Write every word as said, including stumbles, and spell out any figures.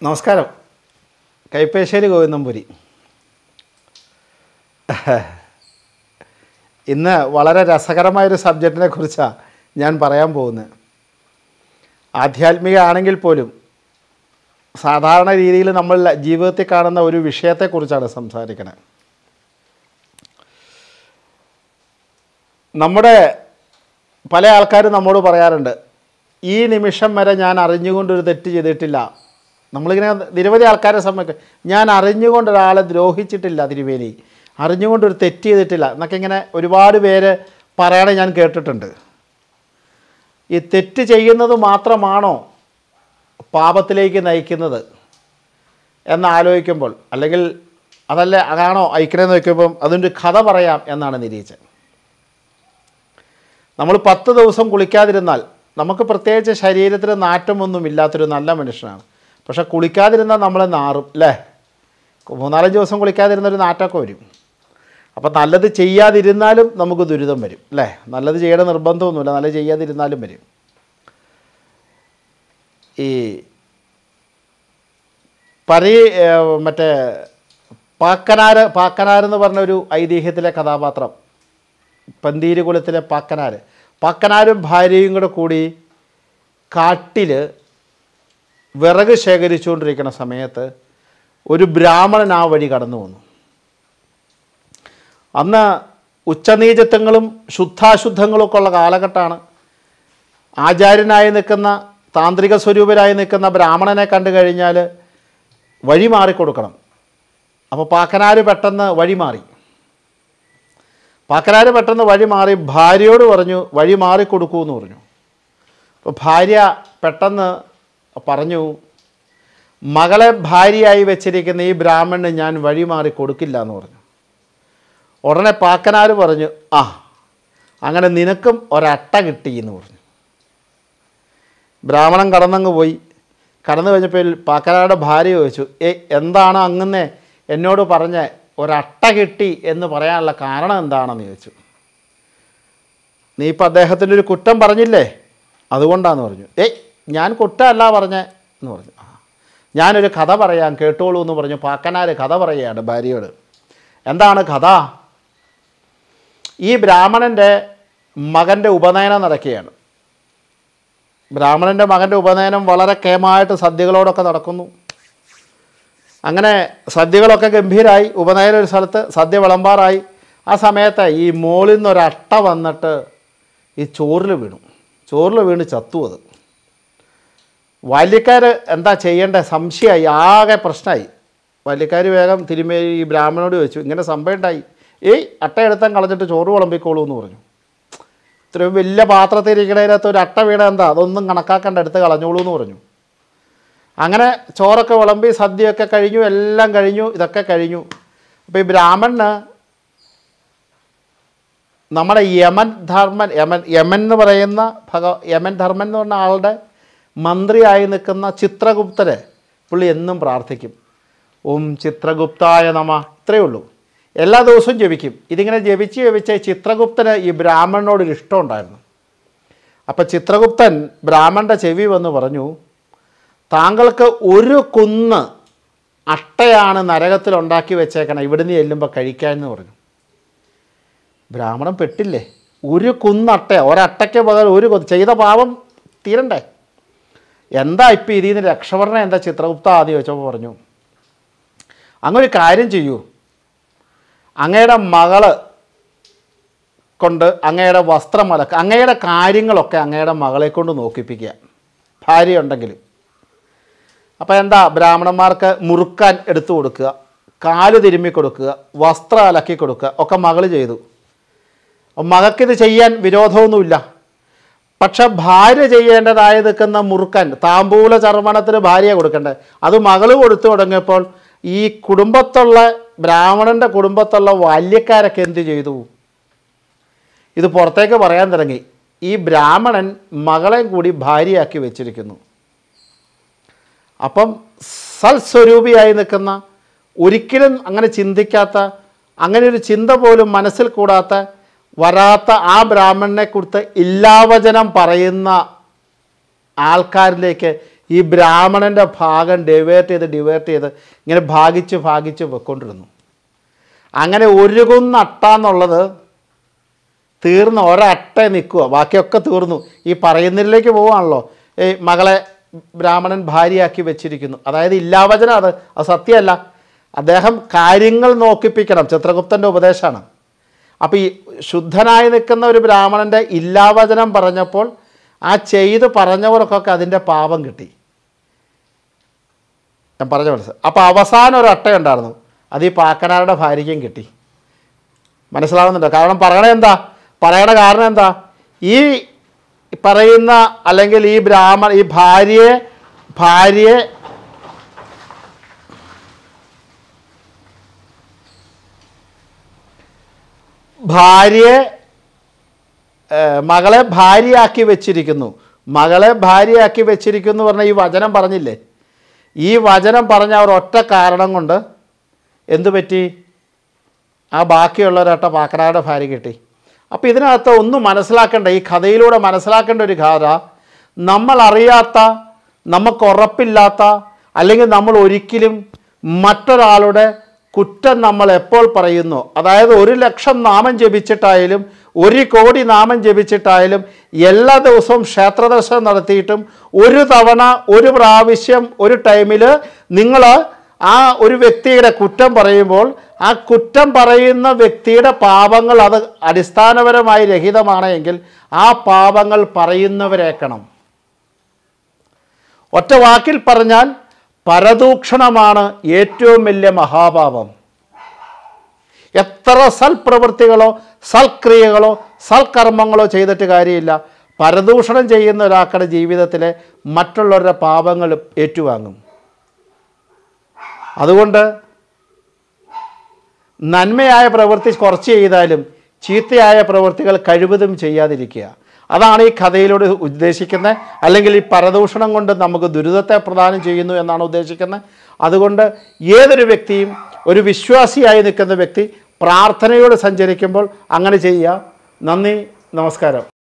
നമസ്കാരം. കൈപ്പേശ്ശേരി ഗോവിന്ദംപുരി. ഇന്ന് വളരെ രസകരമായൊരു സബ്ജക്റ്റിനെ കുറിച്ചാണ് ഞാൻ പറയാൻ പോകുന്നത്. ആധ്യാത്മിക ആണെങ്കിൽ പോലും സാധാരണ രീതിയിൽ നമ്മൾ ജീവിതത്തിൽ കാണുന്ന ഒരു വിഷയത്തെക്കുറിച്ചാണ് സംസാരിക്കുന്നത്. നമ്മുടെ പല ആൾക്കാരും നമ്മോട് പറയാറുണ്ട്, ഈ നിമിഷം വരെ ഞാൻ അറിഞ്ഞുകൊണ്ടൊരു തെറ്റ് ചെയ്തിട്ടില്ല. നമ്മളിങ്ങനെ നിരവധി ആൾക്കാരെ സംബന്ധിച്ച് ഞാൻ അറിഞ്ഞുകൊണ്ട് ഒരാളെ ദ്രോഹിച്ചിട്ടില്ല, തിരുവേലി അറിഞ്ഞുകൊണ്ടൊരു തെറ്റ് ചെയ്തിട്ടില്ല എന്നൊക്കെ ഇങ്ങനെ ഒരുപാട് പേര് പറയണേ ഞാൻ കേട്ടിട്ടുണ്ട്. ഈ തെറ്റ് ചെയ്യുന്നത് മാത്രമാണോ പാപത്തിലേക്ക് നയിക്കുന്നത് എന്നാലോചിക്കുമ്പോൾ, അല്ലെങ്കിൽ അതല്ല അതാണോ അയക്കണമെന്ന് വയ്ക്കുമ്പം അതിൻ്റെ കഥ പറയാം എന്നാണ് നിരീക്ഷകൻ. നമ്മൾ പത്ത് ദിവസം കുളിക്കാതിരുന്നാൽ നമുക്ക് പ്രത്യേകിച്ച് ശരീരത്തിന് നാറ്റമൊന്നും ഇല്ലാത്തൊരു നല്ല മനുഷ്യനാണ്. പക്ഷെ കുളിക്കാതിരുന്നാൽ നമ്മളെ നാറും അല്ലേ? മൂന്നാലഞ്ച് ദിവസം കുളിക്കാതിരുന്നൊരു നാറ്റമൊക്കെ വരും. അപ്പോൾ നല്ലത് ചെയ്യാതിരുന്നാലും നമുക്ക് ദുരിതം വരും അല്ലേ? നല്ലത് ചെയ്യേണ്ട നിർബന്ധമൊന്നുമില്ല, നല്ലത് ചെയ്യാതിരുന്നാലും വരും. ഈ പരി മറ്റേ പാക്കനാര് പാക്കനാരെന്ന് പറഞ്ഞൊരു ഐതിഹ്യത്തിലെ കഥാപാത്രം, പന്തീര് കുലത്തിലെ പാക്കനാർ പാക്കനാരും ഭാര്യയും കൂടെ കൂടി കാട്ടിൽ വിറക് ശേഖരിച്ചുകൊണ്ടിരിക്കുന്ന സമയത്ത് ഒരു ബ്രാഹ്മണൻ ആ വഴി കടന്നു വന്നു. അന്ന് ഉച്ചനീചത്വങ്ങളും ശുദ്ധാശുദ്ധങ്ങളൊക്കെ ഉള്ള കാലഘട്ടമാണ്. ആചാര്യനായി നിൽക്കുന്ന താന്ത്രിക സ്വരൂപരായി നിൽക്കുന്ന ബ്രാഹ്മണനെ കണ്ടു കഴിഞ്ഞാൽ വഴി മാറിക്കൊടുക്കണം. അപ്പോൾ പാക്കനാർ പെട്ടെന്ന് വഴി മാറി. പാക്കനാർ പെട്ടെന്ന് വഴി മാറി ഭാര്യയോട് പറഞ്ഞു, വഴി മാറിക്കൊടുക്കൂ എന്ന് പറഞ്ഞു. അപ്പോൾ ഭാര്യ പെട്ടെന്ന് പറഞ്ഞു, മകളെ ഭാര്യയായി വെച്ചിരിക്കുന്ന ഈ ബ്രാഹ്മണന് ഞാൻ വഴി മാറി കൊടുക്കില്ല എന്ന് പറഞ്ഞു. ഉടനെ പാക്കനാർ പറഞ്ഞു, ആ അങ്ങനെ നിനക്കും ഒരട്ട കിട്ടി എന്ന് പറഞ്ഞു. ബ്രാഹ്മണൻ കടന്നങ്ങ് പോയി. കടന്നു കഴിഞ്ഞപ്പോൾ പാക്കനാരുടെ ഭാര്യ ചോദിച്ചു, ഏയ് എന്താണ് അങ്ങനെ എന്നോട് പറഞ്ഞ ഒരട്ട കിട്ടി എന്ന് പറയാനുള്ള കാരണം എന്താണെന്ന് ചോദിച്ചു. നീ ഇപ്പം അദ്ദേഹത്തിൻ്റെ ഒരു കുറ്റം പറഞ്ഞില്ലേ, അതുകൊണ്ടാണെന്ന് പറഞ്ഞു. ഏയ് ഞാൻ കുറ്റമല്ല പറഞ്ഞേ എന്ന് പറഞ്ഞു. ആ ഞാനൊരു കഥ പറയാം കേട്ടോളൂ എന്ന് പറഞ്ഞു. പാക്കനാർ കഥ പറയുകയാണ് ഭാര്യയോട്. എന്താണ് കഥ? ഈ ബ്രാഹ്മണൻ്റെ മകൻ്റെ ഉപനയനം നടക്കുകയാണ്. ബ്രാഹ്മണൻ്റെ മകൻ്റെ ഉപനയനം വളരെ കേമായിട്ട് സദ്യകളോടൊക്കെ നടക്കുന്നു. അങ്ങനെ സദ്യകളൊക്കെ ഗംഭീരമായി. ഉപനയനം ഒരു സ്ഥലത്ത് സദ്യ വിളമ്പാറായി. ആ സമയത്ത് ഈ മോളിൽ നിന്നൊരട്ട വന്നിട്ട് ഈ ചോറിൽ വീണു. ചോറിൽ വീണ് ചത്തു. അത് ബാല്യക്കാർ എന്താ ചെയ്യേണ്ടത് സംശയമായി, ആകെ പ്രശ്നമായി. ബാല്യക്കാർ വേഗം തിരുമേനി ഈ ബ്രാഹ്മണനോട് ചോദിച്ചു, ഇങ്ങനെ സംഭവം ഉണ്ടായി, ഏയ് അട്ട എടുത്താൽ കളഞ്ഞിട്ട് ചോറ് വിളമ്പിക്കോളൂ എന്ന് പറഞ്ഞു. ഇത്രയും വലിയ പാത്രത്തിൽ ഇരിക്കണതിനകത്ത് ഒരു അട്ട വീണ എന്താ, അതൊന്നും കണക്കാക്കേണ്ട, എടുത്ത് കളഞ്ഞോളൂ എന്ന് പറഞ്ഞു. അങ്ങനെ ചോറൊക്കെ വിളമ്പി സദ്യയൊക്കെ കഴിഞ്ഞു, എല്ലാം കഴിഞ്ഞു, ഇതൊക്കെ കഴിഞ്ഞു. അപ്പോൾ ഈ ബ്രാഹ്മണന് നമ്മുടെ യമൻ ധർമ്മൻ യമൻ യമൻ എന്ന് പറയുന്ന ഭഗ യമൻ ധർമ്മൻ എന്ന് പറഞ്ഞ ആളുടെ മന്ത്രിയായി നിൽക്കുന്ന ചിത്രഗുപ്തരെ പുള്ളി എന്നും പ്രാർത്ഥിക്കും, ഓം ചിത്രഗുപ്തായ നമ, ഇത്രയേ ഉള്ളൂ. എല്ലാ ദിവസവും ജപിക്കും. ഇതിങ്ങനെ ജപിച്ച് ജപിച്ച് ചിത്രഗുപ്തന് ഈ ബ്രാഹ്മണനോടൊരു ഇഷ്ടം ഉണ്ടായിരുന്നു. അപ്പം ചിത്രഗുപ്തൻ ബ്രാഹ്മണൻ്റെ ചെവി വന്ന് പറഞ്ഞു, താങ്കൾക്ക് ഒരു കുന്ന് അട്ടയാണ് നരകത്തിൽ ഉണ്ടാക്കി വെച്ചേക്കണം, ഇവിടുന്ന് ചെല്ലുമ്പോൾ കഴിക്കാമെന്ന് പറഞ്ഞു. ബ്രാഹ്മണൻ പെട്ടില്ലേ, ഒരു കുന്നട്ട, ഒരട്ടയ്ക്ക് പകരം ഒരു കൊന്ന്, ചെയ്ത പാപം തീരണ്ടേ, എന്താ ഇപ്പം ഇതിൽ നിന്ന് രക്ഷപ്പെടണേ എന്താ ചിത്രഗുപ്ത ആദ്യം ചോദിച്ചപ്പോൾ പറഞ്ഞു, അങ്ങൊരു കാര്യം ചെയ്യൂ, അങ്ങയുടെ മകള് കൊണ്ട് അങ്ങയുടെ വസ്ത്രം അലക്കുക, അങ്ങയുടെ കാര്യങ്ങളൊക്കെ അങ്ങയുടെ മകളെ കൊണ്ട് നോക്കിപ്പിക്കുക, ഭാര്യ ഉണ്ടെങ്കിലും. അപ്പോൾ എന്താ, ബ്രാഹ്മണന്മാർക്ക് മുറുക്കാൻ എടുത്തു കൊടുക്കുക, കാല് തിരുമ്മി കൊടുക്കുക, വസ്ത്രം അലക്കി കൊടുക്കുക ഒക്കെ മകൾ ചെയ്തു. മകൾക്കിത് ചെയ്യാൻ വിരോധമൊന്നുമില്ല. പക്ഷെ ഭാര്യ ചെയ്യേണ്ടതായി നിൽക്കുന്ന മുറുക്കാൻ, താമ്പൂല ചർമ്മണത്തിന് ഭാര്യ കൊടുക്കണ്ടേ, അത് മകൾ കൊടുത്തു തുടങ്ങിയപ്പോൾ ഈ കുടുംബത്തുള്ള ബ്രാഹ്മണൻ്റെ കുടുംബത്തുള്ള ബാല്യക്കാരൊക്കെ എന്ത് ചെയ്തു, ഇത് പുറത്തേക്ക് പറയാൻ തുടങ്ങി. ഈ ബ്രാഹ്മണൻ മകളെയും കൂടി ഭാര്യയാക്കി വെച്ചിരിക്കുന്നു. അപ്പം സൽസ്വരൂപിയായി നിൽക്കുന്ന, ഒരിക്കലും അങ്ങനെ ചിന്തിക്കാത്ത, അങ്ങനെ ഒരു ചിന്ത പോലും മനസ്സിൽ കൂടാത്ത വരാത്ത ആ ബ്രാഹ്മണനെ കുറിച്ച് ഇല്ലാവചനം പറയുന്ന ആൾക്കാരിലേക്ക് ഈ ബ്രാഹ്മണൻ്റെ ഭാഗം ഡിവേർട്ട് ചെയ്ത് ഡിവേർട്ട് ചെയ്ത് ഇങ്ങനെ ഭാഗിച്ച് ഭാഗിച്ച് വെക്കൊണ്ടിരുന്നു. അങ്ങനെ ഒരു കുന്ന് അട്ട എന്നുള്ളത് തീർന്ന് ഒരട്ട നിൽക്കുക, ബാക്കിയൊക്കെ തീർന്നു. ഈ പറയുന്നതിലേക്ക് പോവുകയാണല്ലോ, ഈ മകളെ ബ്രാഹ്മണൻ ഭാര്യയാക്കി വെച്ചിരിക്കുന്നു. അതായത് ഇല്ലാവചനം, അത് അത് സത്യമല്ല. അദ്ദേഹം കാര്യങ്ങൾ നോക്കിപ്പിക്കണം, ചിത്രഗുപ്തൻ്റെ ഉപദേശമാണ്. അപ്പോൾ ഈ ശുദ്ധനായി നിൽക്കുന്ന ഒരു ബ്രാഹ്മണൻ്റെ ഇല്ലാവചനം പറഞ്ഞപ്പോൾ ആ ചെയ്ത് പറഞ്ഞവർക്കൊക്കെ അതിൻ്റെ പാപം കിട്ടി. ഞാൻ പറഞ്ഞ മനസ്സിൽ. അപ്പോൾ അവസാനം ഒരു അട്ടയുണ്ടായിരുന്നു, അത് ഈ പാക്കനാരുടെ ഭാര്യയ്ക്കും കിട്ടി. മനസ്സിലാവുന്നുണ്ടോ? കാരണം പറയണ എന്താ, പറയണ കാരണം എന്താ, ഈ പറയുന്ന അല്ലെങ്കിൽ ഈ ബ്രാഹ്മണ ഈ ഭാര്യയെ ഭാര്യയെ ഭാര്യയെ മകളെ ഭാര്യയാക്കി വെച്ചിരിക്കുന്നു. മകളെ ഭാര്യയാക്കി വെച്ചിരിക്കുന്നു പറഞ്ഞാൽ ഈ വചനം പറഞ്ഞില്ലേ, ഈ വചനം പറഞ്ഞ അവർ ഒറ്റ കാരണം കൊണ്ട് എന്തു പറ്റി, ആ ബാക്കിയുള്ളവരൊട്ട പാക്കനാരുടെ ഭാര്യ കിട്ടി. അപ്പോൾ ഇതിനകത്ത് ഒന്നും മനസ്സിലാക്കേണ്ട, ഈ കഥയിലൂടെ മനസ്സിലാക്കേണ്ട ഒരു കഥ, നമ്മൾ അറിയാത്ത, നമുക്ക് ഉറപ്പില്ലാത്ത, അല്ലെങ്കിൽ നമ്മൾ ഒരിക്കലും മറ്റൊരാളുടെ കുറ്റം നമ്മൾ എപ്പോൾ പറയുന്നു, അതായത് ഒരു ലക്ഷം നാമം ജപിച്ചിട്ടായാലും ഒരു കോടി നാമം ജപിച്ചിട്ടായാലും എല്ലാ ദിവസവും ക്ഷേത്രദർശനം നടത്തിയിട്ടും ഒരു തവണ ഒരു പ്രാവശ്യം ഒരു ടൈമിൽ നിങ്ങൾ ആ ഒരു വ്യക്തിയുടെ കുറ്റം പറയുമ്പോൾ ആ കുറ്റം പറയുന്ന വ്യക്തിയുടെ പാപങ്ങൾ അത് അടിസ്ഥാനപരമായി രഹിതമാണ് എങ്കിൽ ആ പാപങ്ങൾ പറയുന്നവരേക്കണം. ഒറ്റ വാക്കിൽ പറഞ്ഞാൽ പരദൂഷണമാണ് ഏറ്റവും വലിയ മഹാപാപം. എത്ര സൽപ്രവൃത്തികളോ സൽക്രിയകളോ സൽക്കർമ്മങ്ങളോ ചെയ്തിട്ട് കാര്യമില്ല, പരദൂഷണം ചെയ്യുന്ന ഒരാളുടെ ജീവിതത്തിലെ മറ്റുള്ളവരുടെ പാപങ്ങൾ ഏറ്റുവാങ്ങും. അതുകൊണ്ട് നന്മയായ പ്രവൃത്തി കുറച്ച് ചെയ്താലും ചീത്തയായ പ്രവൃത്തികൾ കഴിവതും ചെയ്യാതിരിക്കുക. അതാണ് ഈ കഥയിലൂടെ ഉദ്ദേശിക്കുന്നത്. അല്ലെങ്കിൽ ഈ പരദൂഷണം കൊണ്ട് നമുക്ക് ദുരിതത്തെ പ്രദാനം ചെയ്യുന്നു എന്നാണ് ഉദ്ദേശിക്കുന്നത്. അതുകൊണ്ട് ഏതൊരു വ്യക്തിയും, ഒരു വിശ്വാസിയായി നിൽക്കുന്ന വ്യക്തി പ്രാർത്ഥനയോട് സഞ്ചരിക്കുമ്പോൾ അങ്ങനെ ചെയ്യുക. നന്ദി, നമസ്കാരം.